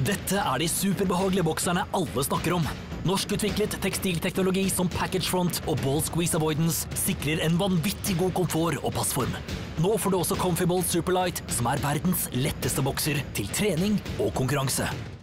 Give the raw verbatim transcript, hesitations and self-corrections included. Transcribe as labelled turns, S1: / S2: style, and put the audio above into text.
S1: Dette er de superbehagelige bokserne alle snakker om. Norskutviklet tekstilteknologi som package front og ball squeeze avoidance sikrer en vanvittig god komfort og passform. Nå får du også Comfyballs Superlight, som er verdens letteste bokser til trening og konkurranse.